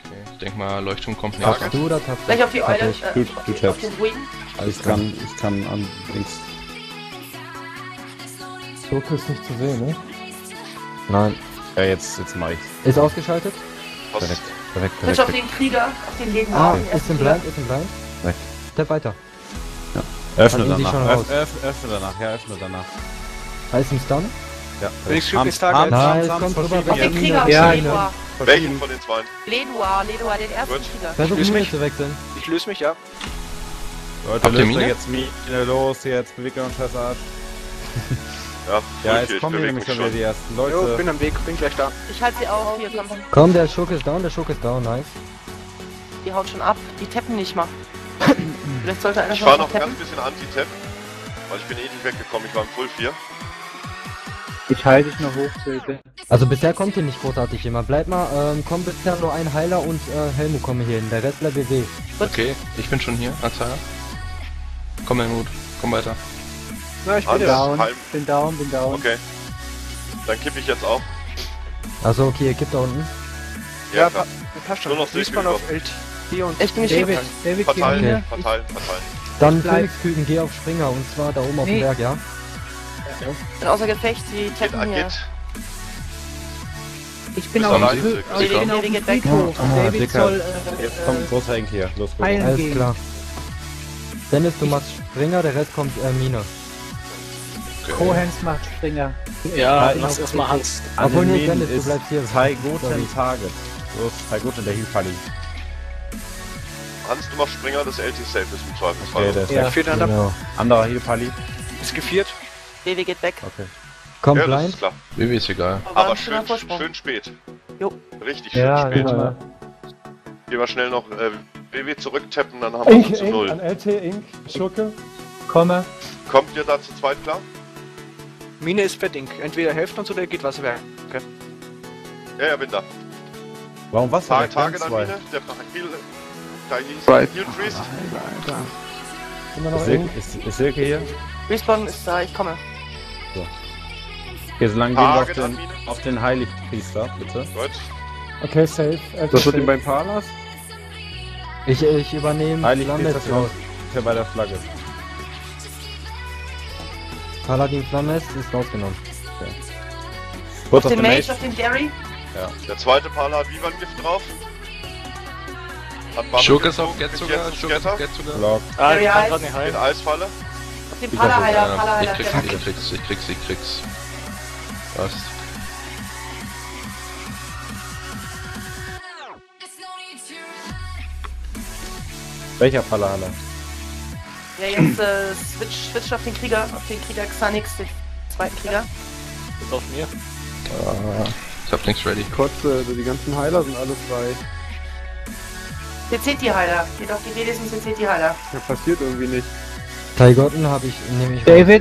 Ich denke mal, Leuchtturm kommt nicht. Tappst du oder tappst Gleich auf die Eule, Du auf tappst. den Druiden. Ich kann an links. Schurke ist nicht zu sehen, ne? Nein. Ja, jetzt mach ich's. Ist ausgeschaltet? Perfekt. Switch auf den Krieger, auf den Leben. Ist im Blind, ist im Blind. Weg. Step weiter. Öffne Dann sind die schon danach. raus. Öffne danach. Ja, öffne danach. Heißt ein Stun? Ja. Links Target. Nein, es kommt rüber. Auf den Krieger, auf Ja, den Ledua. Welchen von den zwei? Ledua, den ersten Gut. Krieger. Versuch Löse Mine mich. zu wechseln. Ich löse mich, ja. Leute, Habt ihr löst Mine? euch jetzt Mine los, jetzt bewegt euren scheiß Arsch. Ja, Ja, ich jetzt kommen hier bewege nämlich mich schon wieder die ersten Jo, Leute. bin am Weg, bin gleich da. Ich halte sie auf, hier, komm. Komm, der Schurke ist down, nice. Die hauen schon ab, die tappen nicht mal. Vielleicht sollte einer Ich schon war mal noch ein tappen. ganz bisschen Anti-Tap, weil ich bin eh nicht weggekommen, ich war im Full 4. Ich halte dich noch hoch, Silke. Also bisher kommt hier nicht großartig jemand. Bleib mal, kommt bisher nur ein Heiler und Helmut kommen hier hin. Der Rest bleibt WW. Okay, ich bin schon hier, Azar. Komm Helmut, komm weiter. Na, ich bin Alles. da. Down, Halb. bin down, bin down. Okay. Dann kippe ich jetzt auch. Achso, okay, ihr kippt da unten. Ja, klar. passt schon. Nur noch Respawn Silke auf LT und Ich bin geschickt. David, Verteilen, Mine. verteilen. Dann bleib. Phoenix-Küken, geh auf Springer und zwar da oben auf dem Nee. Berg, ja? Bin außer Gefecht, die tappen hier. Geht. Ich bin Bis auf am dem Silke. ich bin auf David dem geht weg. Friedhof. David Dicker. soll Jetzt kommt großer Eng hier. Los, gut. heilen Alles gehen. klar. Dennis, du machst Springer, der Rest kommt Mine. Kohens macht Springer. Ja, ich lass erstmal Hans. Obwohl, nee, Minen Dennis, du ist bleibst hier. Ty Sorry. Goten Target. Los, Ty Goten, der Heal-Pally. Hans, du machst Springer, das LT safe ist im Zweifelsfall. Okay, der ist Ja. weg. Fehlt einer. Genau. Anderer Heal-Pally. Ist geviert. Baby geht weg. Okay. Komm, Ja, das blind. ist klar. Baby ist egal. Aber ein schöner Vorsprung. schön spät. Jo. Richtig schön Ja, spät. genau. Gehen wir schnell noch WW zurücktappen, dann haben wir Ink, sie zu Ink, 0. an LT, Ink, Schurke. Komme. Kommt ihr da zu zweit klar? Mine ist Fetting. Entweder helft uns oder ihr geht Wasserwerk. Ja, bin da. Warum was? Tage dann Mine, der Heal, Right. Heal Priest. Immer noch Ist Ink. Silke, ist Silke hier? Respawn ist da, ich komme. Okay, solange gehen wir Tage dann Mine. auf den Heiligpriester, bitte. Gut. Okay, safe. LT Das wird safe. ihm beim Palas? Ich übernehme Heiligpriester Flammes raus. ist ja bei der Flagge. Paladin Flammes ist rausgenommen. Kurz Auf den Mage, Mage. auf den Gary. Der zweite Pala hat Vivan-Gift drauf. Hat Bubble Schurke ist gezogen, auf Get kriegt sogar, jetzt einen Schurke ist Scatter. auf Get sogar. Block. Ah, ich Ja, kann ja, grad nicht heilen. In Eisfalle. Auf den Ich Palaheiler, Ja, Palaheiler. ich krieg's. Passt. Welcher Palala? Ja, jetzt switch auf den Krieger Xanix, den zweiten Krieger. Ist auf mir. Ich hab nichts ready. Kotze, die ganzen Heiler sind alle frei. CC die Heiler. Geht auf die DDs und CC die Heiler. Ja, passiert irgendwie nicht. Tygotten habe ich, nehme ich raus. David.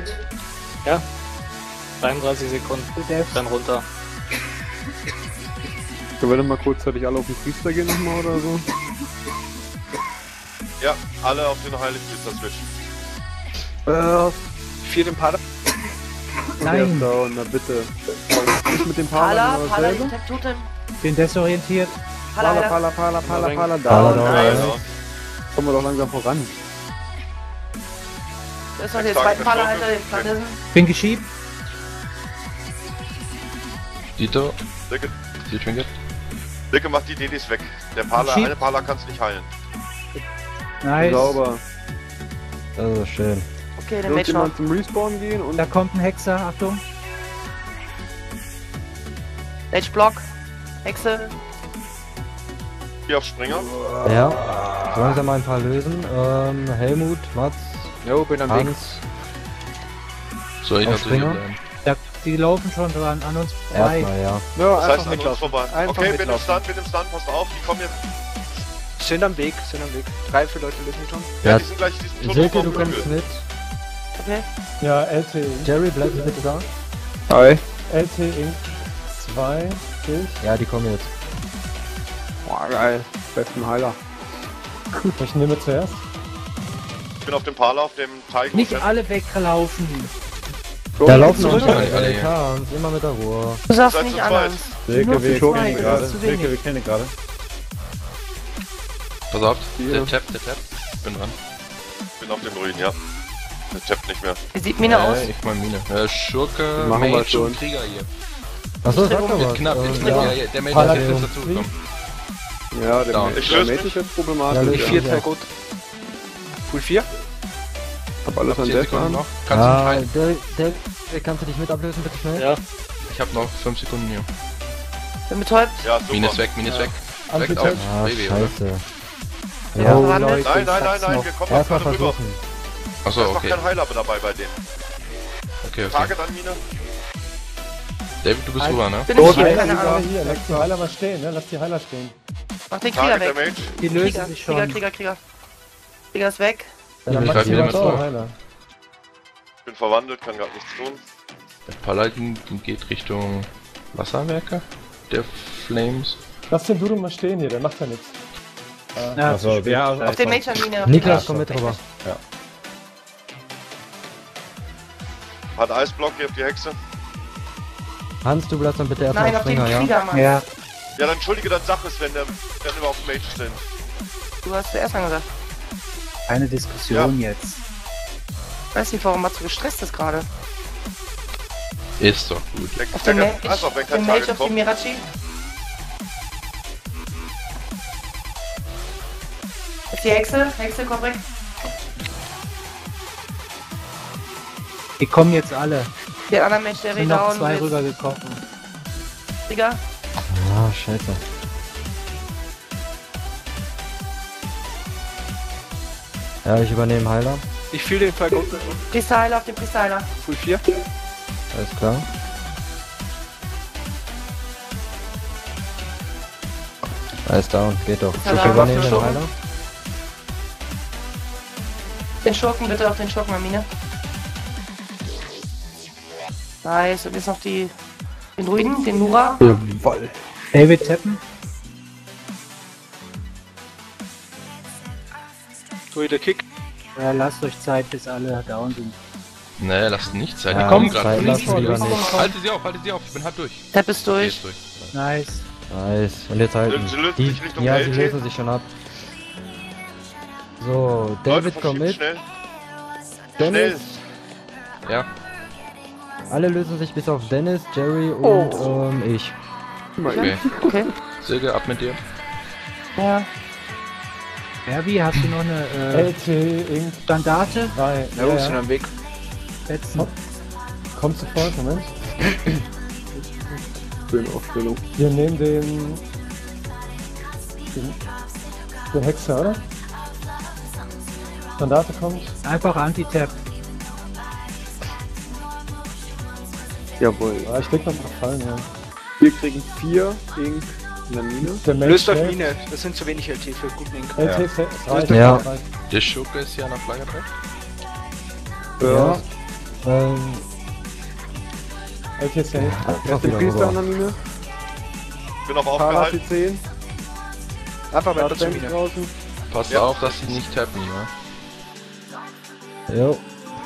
33 Sekunden. Dann runter. Können wir dann mal kurzzeitig alle auf den Priester gehen nochmal oder so? Ja, alle auf den Heiligpriester switchen. Vier im Pader. Der ist Nein, down, na bitte. Nicht mit dem Pala, Pala Pala, dasselbe? den Tag Totem. bin desorientiert. Pala, Pala, Pala, Pala, Pala, Pala, Pala, down. down. Ja. Kommen wir doch langsam voran. Das ist noch der zweite Palaheiler, den Flannissen. Bin geschiebt. Dito, Dicke, die Trinket. Dicke macht die DDs weg. Der Pala, Schieb. eine Pala kannst nicht heilen. Nice. Sauber. Das ist schön. Okay, den Mage noch. Irgendjemand zum Respawn gehen und Da kommt ein Hexer, Achtung. Mage Block. Hexe. Hier auf Springer. Ja. So langsam mal ein paar lösen. Helmut, Mats, Jo, bin am Weg. Hans. Soll ich Auf also hier Springer? bleiben? Die laufen schon dran an uns vorbei. Erstmal, ja. Ja, Das heißt einfach an uns mitlaufen. vorbei. Einfach Okay, bin im mitlaufen. Stand, passt auf, die kommen jetzt. Sind am Weg. 3, 4 Leute lösen schon. Ja, Ja, die sind gleich diesen Silke, du Tunnel kommst mit. Okay. Ja, LT, Ink. Jerry, bleibst du bitte da? Hi. LT, Ink. 2, Schild. Ja, die kommen jetzt. Boah, geil. Besten Heiler. Ich nehme zuerst. Ich bin auf dem Pala, auf dem Teig. Nicht alle weglaufen. Da laufen noch zurück. nicht Alle alle. hier. Hans, immer mit der Ruhe. Du sagst Seid nicht zu an zweit. uns. Silke, Nur wir für kennen zwei, gerade. das ist zu wenig. Silke, wir kennen gerade. Pass auf, Hier. der Tap. Bin dran. Bin auf dem Ruin, ja. Der tappt nicht mehr. Wie sieht Mine aus? Ich mein Mine. Schurke, Machen wir Mage schon. und Krieger hier. Achso, sag doch Wird was. knapp, wird knapp. Ja. Ja, der Mage Pala- ist jetzt dazugekommen. Ja, der Down. Ich der löse Mate mich. ist jetzt Ja, problematisch. löse Ja, ich. 4 wäre gut. Full 4? hab alles an 10 Death Sekunden an. noch. Kannst du Ah, heilen? kannst du dich mit ablösen, bitte schnell? Ja. Ich hab noch 5 Sekunden hier. Bin betäubt. Ja, super. Mine ist weg. Direkt auf Anti-Tank. Ah, Baby, oder? scheiße. Oh, Ja, Verwandelt. Leute, Nein, ich sag's noch. wir kommen erstmal gerade rüber. versuchen. Achso, Da ist noch okay. kein Heiler dabei bei denen. Okay. Target an Mine. David, du bist rüber, ne? Bin ich hier, Heiler, keine die Ahnung. alle hier. Lass die Heiler mal stehen, ne? Lass die Heiler stehen. Mach den Krieger Target der weg. Mage. Die lösen Krieger, sich schon. Krieger. Krieger ist weg. Ja, dann Ich mach greif die wieder mal mit vor, vor. Heiler. Bin verwandelt, kann gerade nichts tun. Der Paladin geht Richtung Wasserwerke. Der Flames. Lass den Durum mal stehen hier, der macht ja nichts. Ja, Achso, zu spät. ja, Auf den Mage an Mine. auf den Niklas, Mage. komm mit rüber. Hat Eisblock, hier auf die Hexe. Hans, du bleibst dann bitte erstmal Nein, auf auf den Springer, ja? Krieger, Mann. Ja, Ja, dann entschuldige, dann sag es, wenn wir auf dem Mage stehen. Du hast zuerst angesagt. keine Diskussion jetzt. Ich weiß nicht, warum Matze gestresst ist gerade. Ist doch gut. Auf den Mage, Also, wenn auf kein den Mage, Target auf den kommt. Mirachi. Jetzt die Hexe. Hexe, komm weg. Die kommen jetzt alle. Der andere Mage, der Sind noch down. 2 Jetzt rübergekommen. Krieger. Ah, scheiße. Ja, ich übernehme Heiler. Ich fühle den Fall gut. Priesterheiler auf den Priesterheiler. Full 4. Alles klar. Alles down, geht doch. Ja, Ich da übernehme war den schon. Heiler. Den Schurken, bitte auf den Schurken, Amine. Nice, und jetzt noch den Druiden, den Nura. Jawoll. David tappen. Druide Kick. Ja, lasst euch Zeit, bis alle down sind. Nee, lasst nicht Zeit. Ja, Die kommen Zeit gerade. lassen wir lieber nicht. Haltet sie auf, ich bin halb durch. Tap ist durch. Geht durch. Nice. Nice. Und jetzt halten. Sie lösen Die, sich Richtung ja, sie LT. lösen sich schon ab. So, Leute, David kommt verschiebt mit. schnell. Dennis. Ja. Alle lösen sich bis auf Dennis, Jerry und ich. Okay. Okay. Silke, ab mit dir. Ja. Herbie, hast du noch eine LT, Ink, Standarte? 3. Ja, wir sind am Weg. Setzen. Kommt sofort, Moment. Schöne Aufstellung. Wir nehmen den Hexer, oder? Mandate kommt. Einfach Anti-Tap. Jawohl. Ja, ich leg noch ein paar Fallen, ja. Wir kriegen 4 Ink in der Mine. Der Mage Löst auf safe. Mine. Das sind zu wenig LT für guten Ink. LT safe. Es reicht. Ja. es reicht. Der Schurke ist hier an der Flagge drin. Ja. LT safe. Einfach Den wieder Priester an rüber. der Mine. Bin auf Para aufgehalten. auf die 10. Einfach weiter zu Tank Mine. draußen. Passt Ja. auf, dass sie nicht tappen, ja? Jo.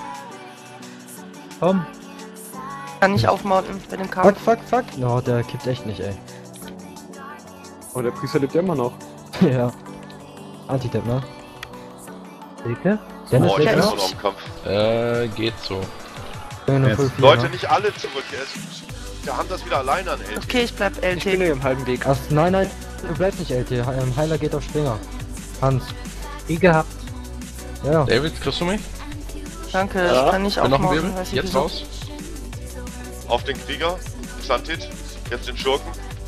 Komm. Kann nicht aufmounten bei dem Fuck, Kampf. fuck, fuck. No, der kippt echt nicht, ey. Oh, der Priester lebt ja immer noch. Ja. Anti-Tap, ne? Silke? Dennis Boah, ich weg, bin ne? immer noch im Kampf. Geht so. Nur Full 4, Leute, ne? nicht alle zurück. Wir haben das wieder alleine an LT. Okay, ich bleib Ich bin LT. hier im halben Weg. Ach, nein, du bleibst nicht LT. Heiler geht auf Springer. Hans. Die gehabt. Ja. David, kriegst du mich? Danke, ich kann nicht Bin noch ein aufmounten. Wirbel? Weiß nicht Jetzt wieso. raus. Auf den Krieger. Xantit. Jetzt den Schurken.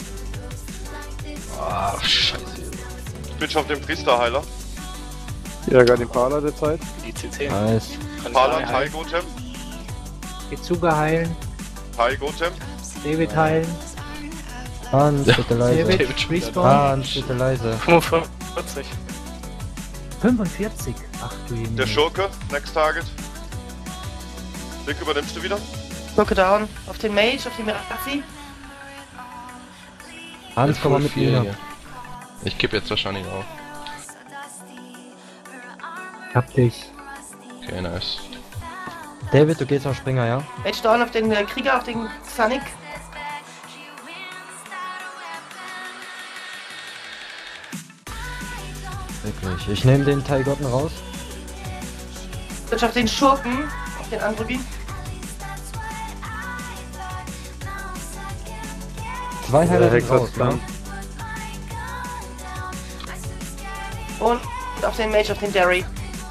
Ah, scheiße. Switch auf den Priesterheiler. Ja, gar den Pala der Zeit. Die CC. Nice. Pala, Tai Gotem. Gezuga heilen. Tai Gotem. David heilen. Hans, bitte leise. David, David schon wieder Respawn. Hans, bitte leise. 45. 45. Ach du Jemine. Der Schurke. Next Target. Vic, übernimmst du wieder? Schurke down. Auf den Mage, auf den Mirachi. Hans, komm mal mit Full 4 mir. hier. Ich kipp jetzt wahrscheinlich auf. Hab dich. Okay, nice. David, du gehst auf Springer, ja? Mage down auf den Krieger, auf den Xanic. nicht. Ich nehme den Taigotten raus. Switch auf den Schurken, auf den Androgi. 2 Heiler sind Hexer raus, ist dran. ne? Und auf den Mage, auf den Derry.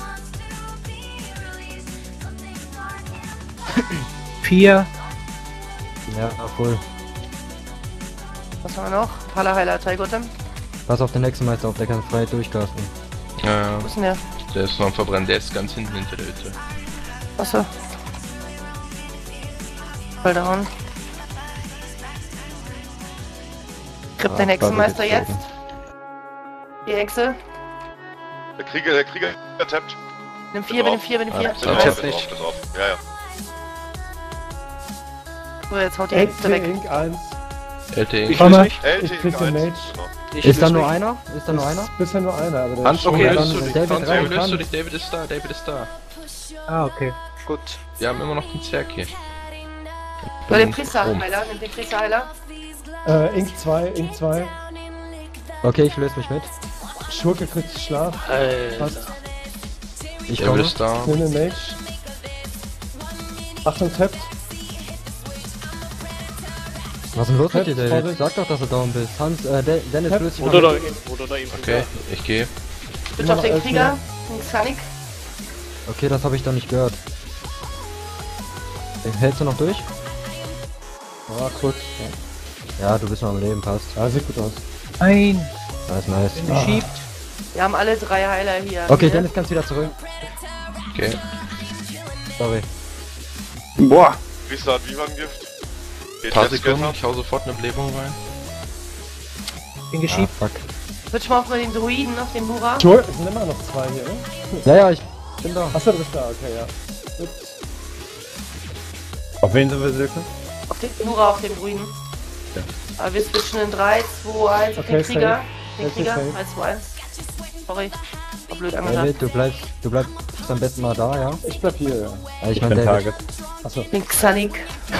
4. Ja, voll. Was haben wir noch? Pala-Heiler, Taigotem. Pass auf den Hexenmeister auf, der kann frei durchcasten. Wo ist denn der? Der ist noch am Verbrennen, der ist ganz hinten hinter der Hütte. Achso. Voll down. Kriegt den Hexenmeister jetzt. Die Hexe. Der Krieger tappt. Nimm 4, bitte 4, bitte 4. Ah, Ist Ja, drauf, tappt ist nicht. drauf, ist drauf. Ja, ja. So, jetzt haut die Hexe weg. Ink 1. LTE. Ich Komm löse mal. mich. LT Ich krieg den 1. Mage. Genau. Ich Ist da löse nur mich. einer? Ist da nur einer? Bisher nur einer, aber der Hans, ist schon okay, dann löst du ist dich. David Franz, rein, löst du Franz. dich. David ist da, David ist da. Ah, okay. Gut. Wir haben immer noch den Zerg hier. So, den Priesterheiler, nimm den Priesterheiler. Ink 2, Ink 2. Okay, ich löse mich mit. Schurke kriegt Schlaf. Passt. Ich David komme. ist da. Nimm den Mage. Achtung, tappt. Was ist denn los mit dir, David? Vorsicht. Sag doch, dass du down bist. Hans, Dennis Tap. löst dich Oder mal da mit. ihm. Oder da ihm. Okay, ich gehe. Switch auf den Krieger, den Xanik. Okay, das habe ich doch nicht gehört. Hältst du noch durch? Ja, kurz. Ja, du bist noch am Leben, passt. Ja, sieht gut aus. Ein. Das ist nice. Bin geschiebt. Wir haben alle 3 Heiler hier. Okay, Hier. Dennis, kannst wieder zurück. Okay. Sorry. Boah! Priester hat Vivan-Gift. Geht Paar jetzt Sekunden, Götter. ich hau sofort eine Belebung rein. Bin Ah, geschiebt. fuck. Switch mal auf den Druiden, auf den Hura. Schurke, es sind immer noch 2 hier, ne? Ja, ja, ich bin da. Achso, du bist da, okay, ja. Gut. Auf wen sind wir, Silke? Auf den Hura, auf den Druiden. Ja. Aber wir switchen in 3, 2, 1 auf Okay, den Krieger. safe. Den Okay, Krieger, safe. 1, 2, 1. Sorry. War blöd angesagt. David, du bleibst am besten mal da, ja? Ich bleib hier, ja. Ich Ich mein, bin David. Target. Achso. Den Xanik.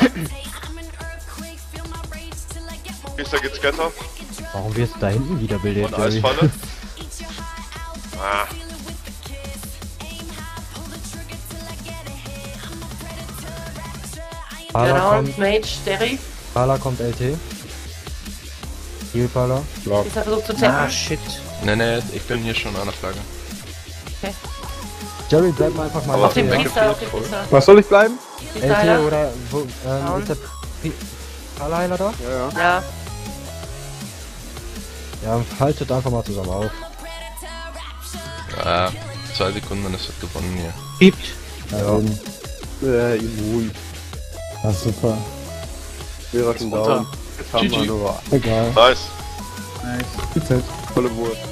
Priester geht Scatter. Warum wirst du da hinten wiederbelebt, Und David? Eisfalle. Ah, Pala Genau, kommt, Mage, Derry. Pala kommt LT. Heal Pala. Block. Ist er versucht zu Ah, tappen. shit. Ne, ich bin hier schon an der Flagge. Jerry, bleib mal einfach mal Aber Auf den LT, ja? Priester, auf den Priester. Was soll ich bleiben? LT Priesterheiler. oder wo, Down. ist der Pala-Heiler da? Ja, ja. Ja, Ja, haltet einfach mal zusammen auf. Ah, 2 Sekunden, dann ist das gewonnen hier. Schiebt. Ja. Immun. Ja, super. Wir raschen down. Jetzt haben wir GG. nur Egal. nice. Gut Zeit. volle Wurst.